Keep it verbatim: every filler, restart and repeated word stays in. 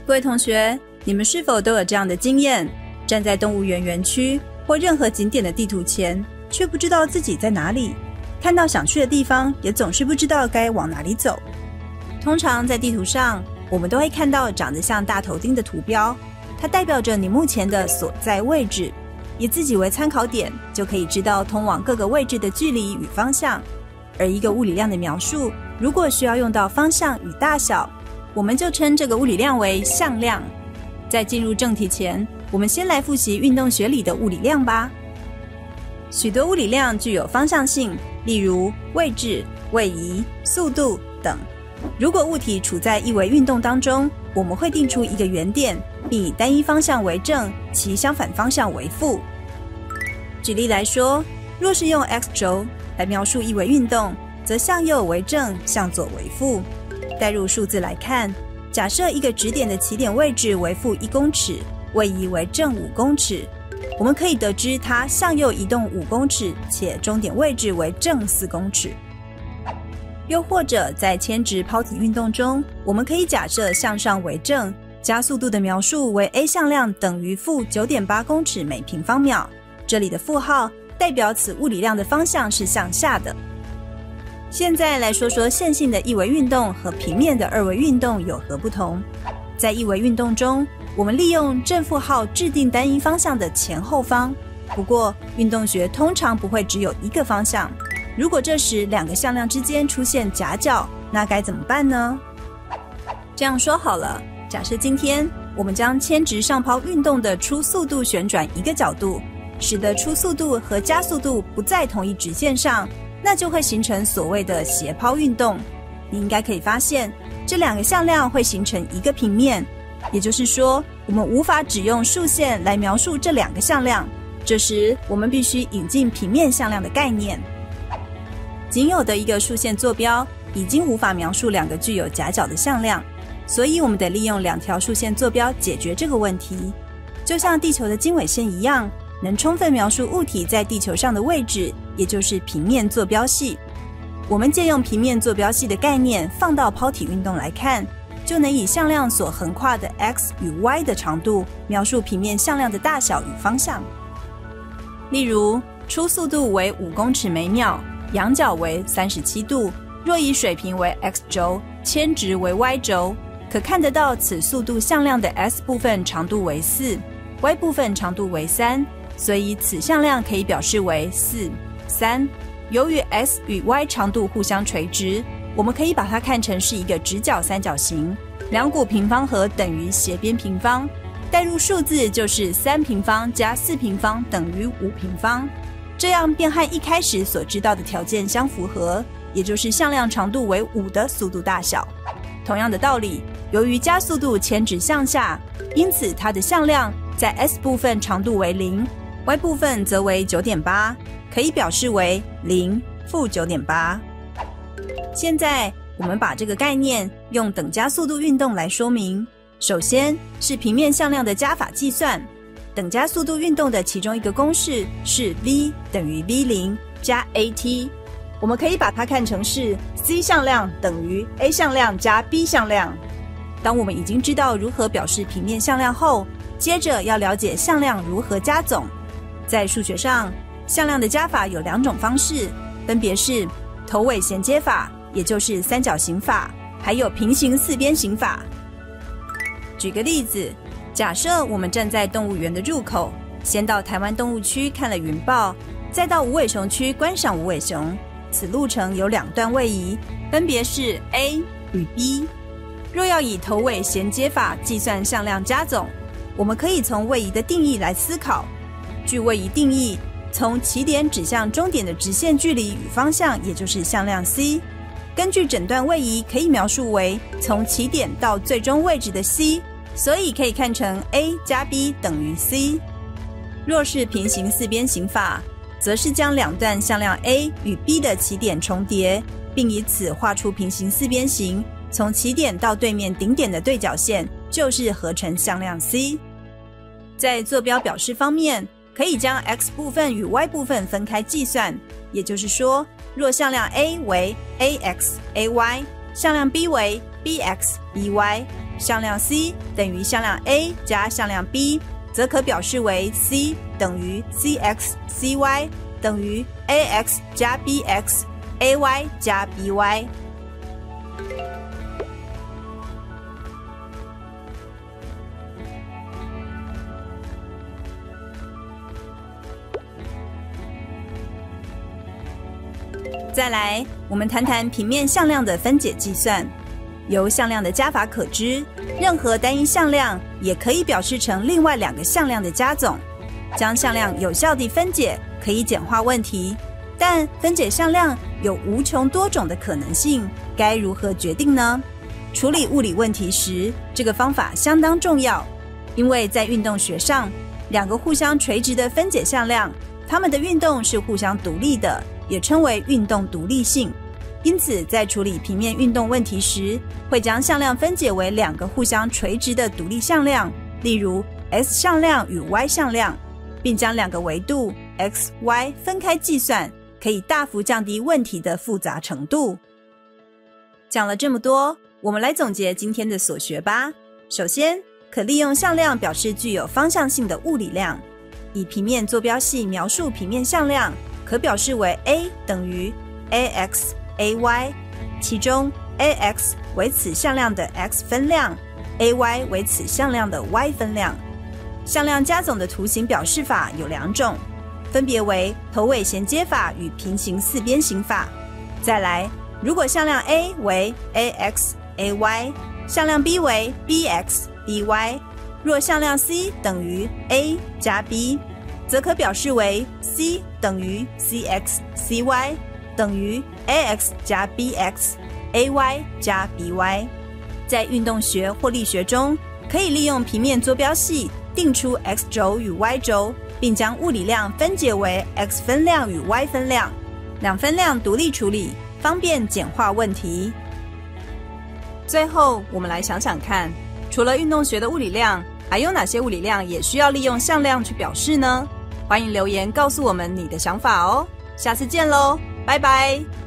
各位同学，你们是否都有这样的经验？站在动物园园区或任何景点的地图前，却不知道自己在哪里，看到想去的地方，也总是不知道该往哪里走。通常在地图上，我们都会看到长得像大头钉的图标，它代表着你目前的所在位置，以自己为参考点，就可以知道通往各个位置的距离与方向。而一个物理量的描述，如果需要用到方向与大小，我们就称这个物理量为向量。在进入正题前，我们先来复习运动学里的物理量吧。许多物理量具有方向性，例如位置、位移、速度等。如果物体处在一维运动当中，我们会定出一个原点，并以单一方向为正，其相反方向为负。举例来说，若是用 x 轴来描述一维运动，则向右为正，向左为负。带入数字来看，假设一个指点的起点位置为负一公尺，位移为正五公尺，我们可以得知它向右移动五公尺，且终点位置为正四公尺。又或者在铅直抛体运动中，我们可以假设向上为正，加速度的描述为 a 向量等于负 九点八公尺每平方秒，这里的负号代表此物理量的方向是向下的。现在来说说线性的一维运动和平面的二维运动有何不同。在一维运动中，我们利用正负号制定单一方向的前后方，不过运动学通常不会只有一个方向。如果这时两个向量之间出现夹角，那该怎么办呢？这样说好了，假设今天我们将铅直上抛运动的初速度旋转一个角度，使得初速度和加速度不在同一直线上，那就会形成所谓的斜抛运动。你应该可以发现，这两个向量会形成一个平面，也就是说，我们无法只用数线来描述这两个向量，这时我们必须引进平面向量的概念。仅有的一个数线坐标已经无法描述两个具有夹角的向量，所以我们得利用两条数线坐标解决这个问题。就像地球的经纬线一样，能充分描述物体在地球上的位置，也就是平面坐标系。我们借用平面坐标系的概念放到抛体运动来看，就能以向量所横跨的 x 与 y 的长度描述平面向量的大小与方向。例如，初速度为五公尺每秒，仰角为三十七度，若以水平为 x 轴，铅直为 y 轴，可看得到此速度向量的 s 部分长度为四， y 部分长度为三，所以此向量可以表示为四、三。由于 s 与 y 长度互相垂直，我们可以把它看成是一个直角三角形，两股平方和等于斜边平方，代入数字就是三平方加四平方等于五平方，这样便和一开始所知道的条件相符合，也就是向量长度为五的速度大小。同样的道理，由于加速度铅直向下，因此它的向量在 s 部分长度为零， y 部分则为 九点八， 可以表示为零、负 九点八。 现在我们把这个概念用等加速度运动来说明。首先是平面向量的加法计算，等加速度运动的其中一个公式是 v 等于 v 零 加 at， 我们可以把它看成是 c 向量等于 a 向量加 b 向量。当我们已经知道如何表示平面向量后，接着要了解向量如何加总。在数学上，向量的加法有两种方式，分别是头尾衔接法，也就是三角形法，还有平行四边形法。举个例子，假设我们站在动物园的入口，先到台湾动物区看了云豹，再到无尾熊区观赏无尾熊，此路程有两段位移，分别是 A 与 B。 若要以头尾衔接法计算向量加总，我们可以从位移的定义来思考。据位移定义，从起点指向终点的直线距离与方向，也就是向量 c， 根据整段位移可以描述为从起点到最终位置的 c， 所以可以看成 a 加 b 等于 c。 若是平行四边形法，则是将两段向量 a 与 b 的起点重叠，并以此画出平行四边形，从起点到对面顶点的对角线就是合成向量 c。 在坐标表示方面，可以将 x 部分与 y 部分分开计算，也就是说，若向量 a 为 ax ay， 向量 b 为 bx by， 向量 c 等于向量 a 加向量 b， 则可表示为 c 等于 cx，cy 等于 ax 加 bx，ay 加 by。再来，我们谈谈平面向量的分解计算。由向量的加法可知，任何单一向量也可以表示成另外两个向量的加总。将向量有效地分解，可以简化问题。但分解向量有无穷多种的可能性，该如何决定呢？处理物理问题时，这个方法相当重要，因为在运动学上，两个互相垂直的分解向量，它们的运动是互相独立的，也称为运动独立性。因此，在处理平面运动问题时，会将向量分解为两个互相垂直的独立向量，例如 x 向量与 y 向量，并将两个维度 x、y 分开计算，可以大幅降低问题的复杂程度。讲了这么多，我们来总结今天的所学吧。首先，可利用向量表示具有方向性的物理量。以平面坐标系描述平面向量，可表示为 a 等于 ax、ay， 其中 ax 为此向量的 x 分量， ay 为此向量的 y 分量。向量加总的图形表示法有两种，分别为头尾衔接法与平行四边形法。再来，如果向量 a 为 ax、ay， 向量 b 为 bx、by， 若向量 c 等于 a 加 b， 则可表示为 c 等于 cx、cy 等于 ax 加 bx、ay 加 by。 在运动学或力学中，可以利用平面坐标系定出 x 轴与 y 轴，并将物理量分解为 x 分量与 y 分量，两分量独立处理，方便简化问题。最后，我们来想想看，除了运动学的物理量，还有哪些物理量也需要利用向量去表示呢？欢迎留言告诉我们你的想法哦。下次见喽，拜拜。